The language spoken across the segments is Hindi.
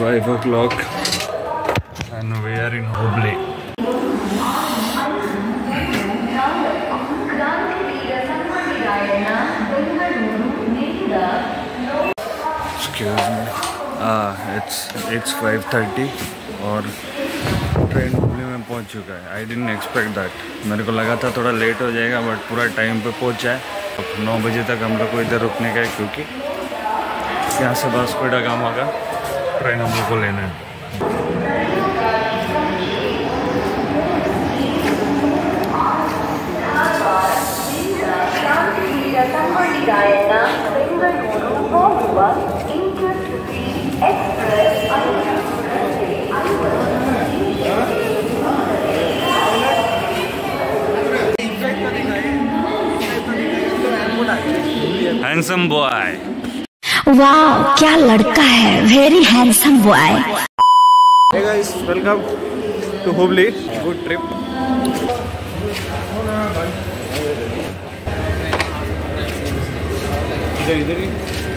5 o'clock and we are in Hubli. Excuse me. It's 5:30 और ट्रेन हुबली में पहुंच चुका है. I didn't expect that. मेरे को लगा था थोड़ा लेट हो जाएगा बट पूरा टाइम पे पहुंचा है. 9 बजे तक हम लोग को इधर रुकने का है क्योंकि यहाँ से वास्को दा गामा का ट्रेन हम लोग को लेना है. Handsome boy. वाह क्या लड़का है. Very handsome boy. Hey guys, welcome to Hubli. Good trip. इधर ही.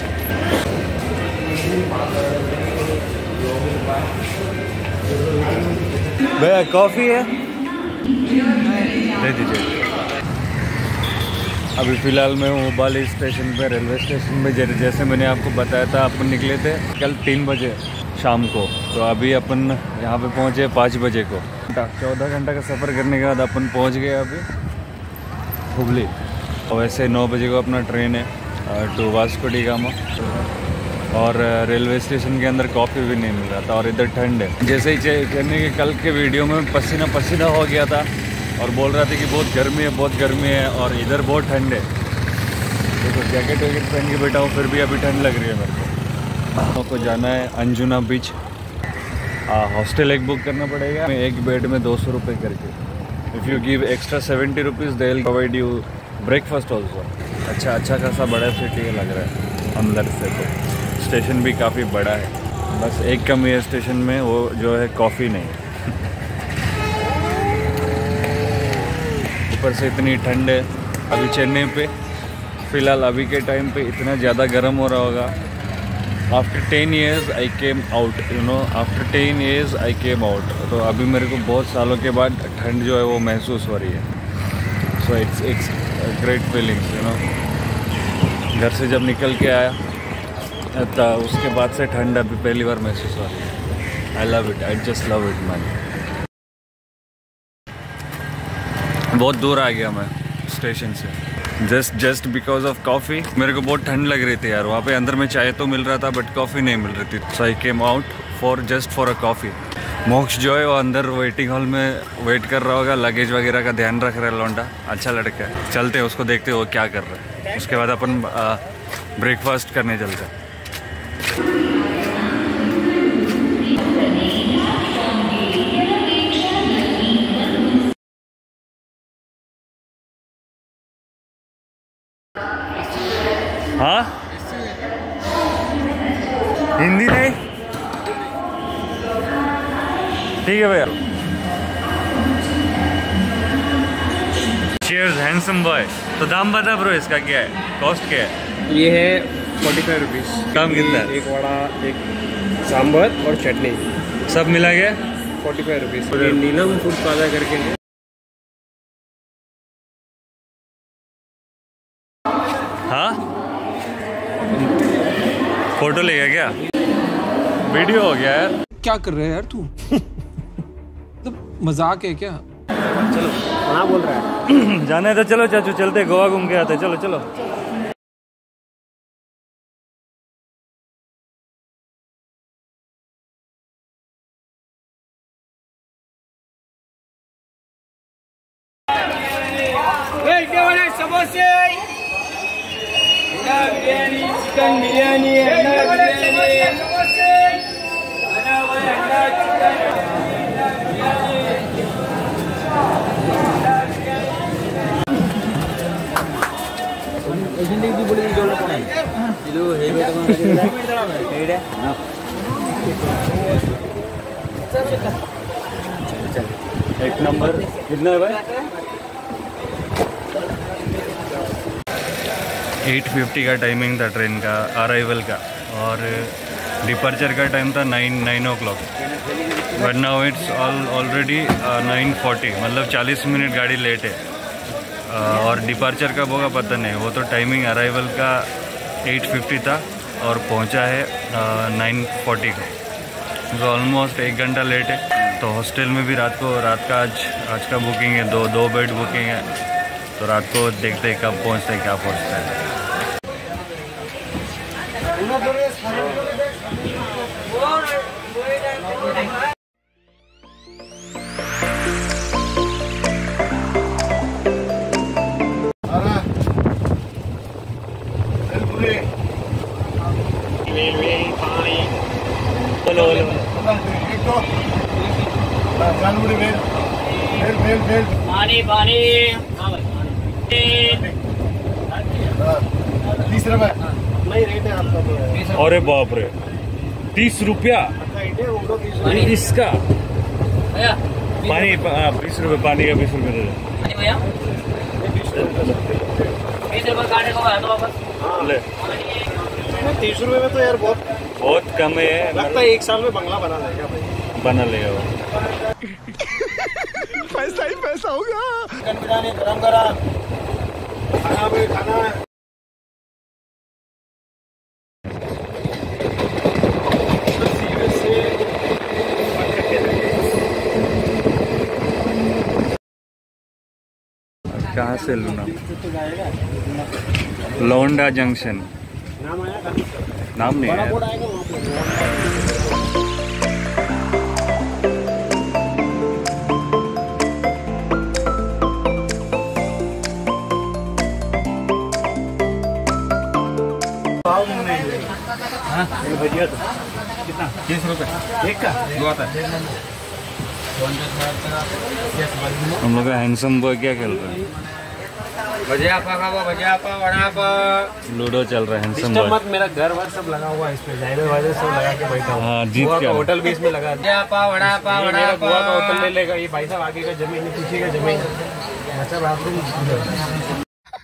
भैया कॉफी है? दे दीजिए. अभी फ़िलहाल मैं हूँ हुबली स्टेशन पे, रेलवे स्टेशन पे. जैसे मैंने आपको बताया था अपन निकले थे कल 3 बजे शाम को. तो अभी अपन यहाँ पे पहुँचे 5 बजे को. 14 घंटा का सफ़र करने के बाद अपन पहुँच गए अभी हुबली. और वैसे 9 बजे को अपना ट्रेन है टू वास्को डी गामा. और रेलवे स्टेशन के अंदर कॉफ़ी भी नहीं मिल रहा था और इधर ठंड है. जैसे ही कहने के कल के वीडियो में पसीना पसीना हो गया था और बोल रहा था कि बहुत गर्मी है और इधर बहुत ठंड है. देखो जैकेट वैकेट पहन के बैठा हूँ फिर भी अभी ठंड लग रही है मेरे को. को जाना है अंजुना बीच. हॉस्टल एक बुक करना पड़ेगा. एक बेड में 200 रुपये करके. If you give extra 70 rupees they will provide you breakfast also. अच्छा खासा बड़ा सिटी लग रहा है अंदर से. तो स्टेशन भी काफ़ी बड़ा है. बस एक कमी है स्टेशन में, वो जो है कॉफ़ी नहीं. ऊपर से इतनी ठंड है अभी चेन्नई पे. फ़िलहाल अभी के टाइम पे इतना ज़्यादा गर्म हो रहा होगा. After 10 years I came out, after 10 years I came out. तो अभी मेरे को बहुत सालों के बाद ठंड जो है वो महसूस हो रही है. So it's great feelings. घर से जब निकल के आया तो उसके बाद से ठंड अभी पहली बार महसूस हो रही है. I love it. I just love it man. बहुत दूर आ गया मैं स्टेशन से जस्ट बिकॉज ऑफ कॉफ़ी. मेरे को बहुत ठंड लग रही थी यार. वहाँ पे अंदर में चाय तो मिल रहा था बट कॉफ़ी नहीं मिल रही थी. So I came out just for a coffee. Moksha जो है वो अंदर वेटिंग हॉल में वेट कर रहा होगा. लगेज वगैरह का ध्यान रख रहा है लौंडा. अच्छा लड़का है. चलते हैं उसको देखते वो क्या कर रहा है. उसके बाद अपन ब्रेकफास्ट करने चलते हैं. हाँ हिंदी नहीं. ठीक है भैया. Cheers handsome boy. तो दाम बता ब्रो इसका क्या है, कॉस्ट क्या है? ये है 45 रुपीज़. दाम कितना है? एक वड़ा, एक सांभर और चटनी सब मिला के 45 रुपीज़. नीलम फूड प्लाजा करके है. हाँ फोटो ले गया क्या? वीडियो हो गया यार. क्या कर रहे हैं यार तू? तो मजाक है क्या? चलो हाँ बोल रहा है. जाने तो चलो चाचू, चलते गोवा घूम के आते. चलो चलो. समोसे, बिरयानी, चिकन बिरयानी, एक नंबर. कितना है भाई? 8:50 का टाइमिंग था ट्रेन का अराइवल का. और डिपार्चर का टाइम था 9 o'clock, but now it's already 9:40, मतलब 40 मिनट गाड़ी लेट है। और डिपार्चर का होगा पता नहीं, वो तो टाइमिंग अराइवल का 8:50 था और पहुंचा है 9:40 को, तो ऑलमोस्ट 1 घंटा लेट है। तो हॉस्टल में भी रात का आज का बुकिंग है, दो बेड बुकिंग है, तो रात को देखते हैं कब पहुंचते हैं, क्या पहुंचता है। पानी पानी 30 रुपए नहीं रेट है आपका। अरे बाप रे, 30 रुपया इसका पानी? 20 रुपये पानी का, 20 रुपये दे दो भैया, 20 रुपये काटने को है तो वापस ले। 30 रुपए में तो यार बहुत कम है, लगता है 1 साल में बंगला बना लेगा भाई। बना लेगा वो। पैसा ही पैसा होगा। चिकन बिरयानी गरम गरम खाना में खाना है। कहाँ से लूना? लोंडा जंक्शन, नाम नहीं है। भजिया तो कितना? 30 रुपए एक का, दो आता है। हम लोग का हैंडसम बॉय क्या खेल रहा है? भजिया पा वड़ा पा लूडो चल रहा है। हैंडसम बॉय मत, मेरा घर वर सब लगा हुआ है इस पे, जाइमे वाले सब लगा के बैठा हूँ। हाँ, जीत गोवा क्या का होटल भी इसमें लगा दिया। वड़ा पा गोवा का होटल ले लेगा ये भाई साहब, आगे का जमीन पीछे का जमीन, अच्छा बाथरूम।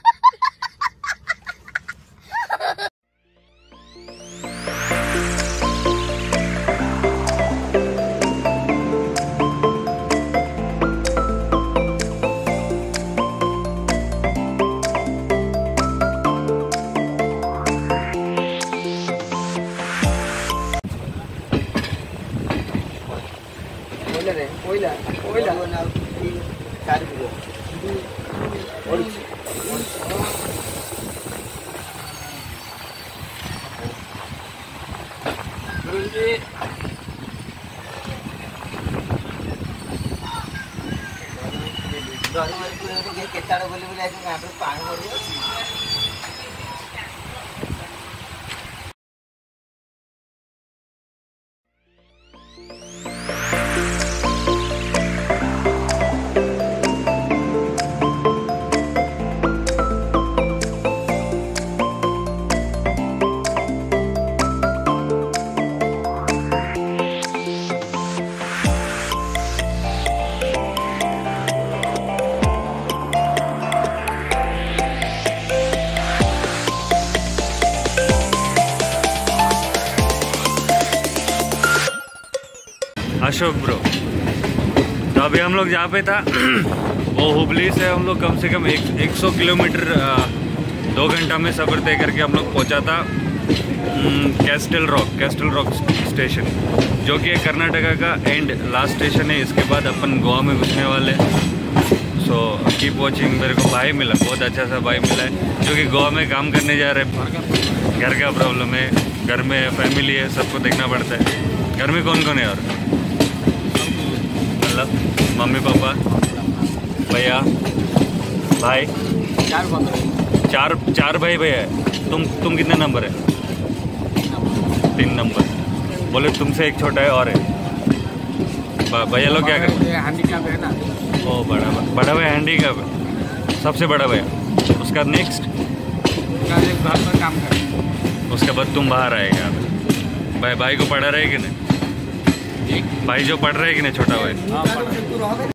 अशोक ब्रो, तो अभी हम लोग जहाँ पे था वो हुबली से हम लोग कम से कम 100 किलोमीटर 2 घंटा में सफ़र तय करके हम लोग पहुँचा था कैस्टल रॉक स्टेशन, जो कि कर्नाटका का एंड लास्ट स्टेशन है। इसके बाद अपन गोवा में घुसने वाले। So keep watching. मेरे को भाई मिला, बहुत अच्छा सा भाई मिला है, जो कि गोवा में काम करने जा रहे हैं। घर का प्रॉब्लम है, घर में फैमिली है, सबको देखना पड़ता है। घर में कौन कौन है? और मतलब मम्मी पापा, भैया, भाई, चार भाई भैया है। तुम कितने नंबर है? 3 नंबर। बोले तुमसे एक छोटा है और है। भैया लोग क्या करते हैं? हैंडीकैप है ना। ओ बड़ा भैया हैंडीकैप है, सबसे बड़ा भैया। उसका नेक्स्ट काम कर, उसके बाद तुम बाहर आएगा। भाई को पढ़ा रहे कि नहीं? भाई जो पढ़ रहे हैं कि नहीं, छोटा भाई?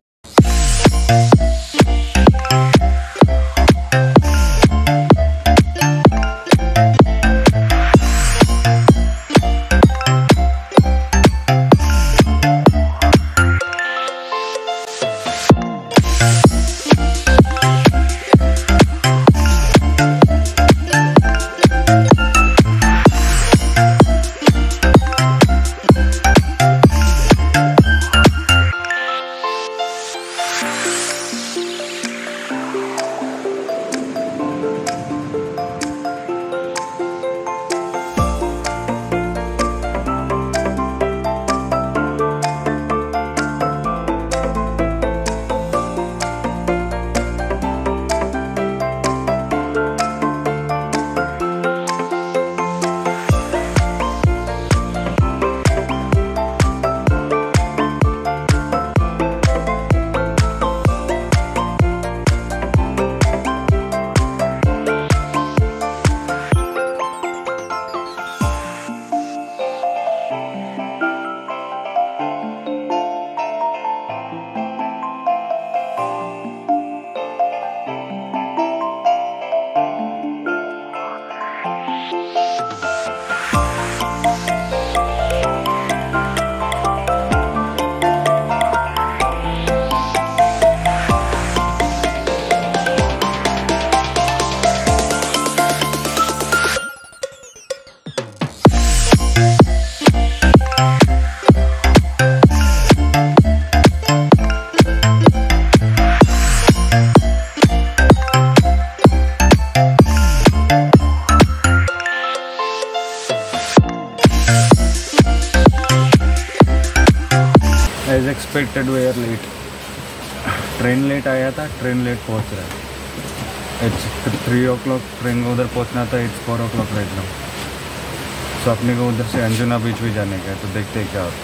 As expected they are late. Train late आया था, ट्रेन लेट पहुंच रहा है। इट्स 3 o'clock ट्रेन को उधर पहुंचना था, इट्स 4 o'clock राइट नाउ। सो अपने को उधर से अंजुना बीच भी जाने का है, तो देखते हैं क्या होता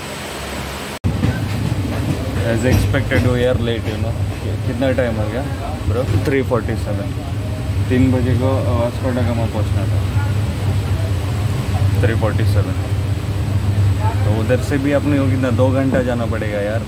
है। As expected they are late, you know. कितना टाइम हो गया ब्रो? 3:47। 3 बजे को वास्को दा गामा पहुँचना था, 3:47। तो उधर से भी अपने को कितना 2 घंटा जाना पड़ेगा यार।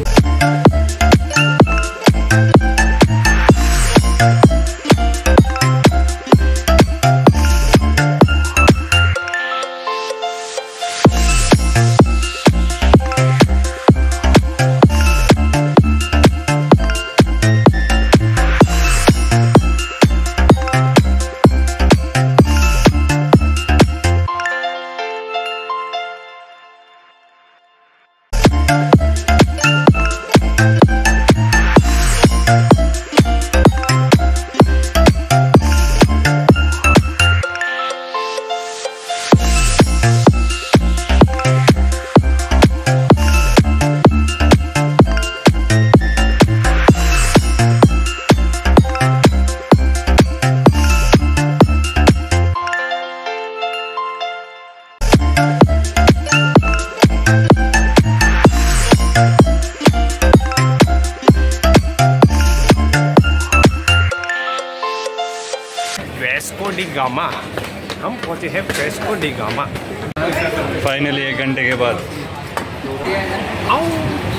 वेस्को डी गामा, हम पहुंचे हैं वेस्को डी गामा। फाइनली 1 घंटे के बाद। आओ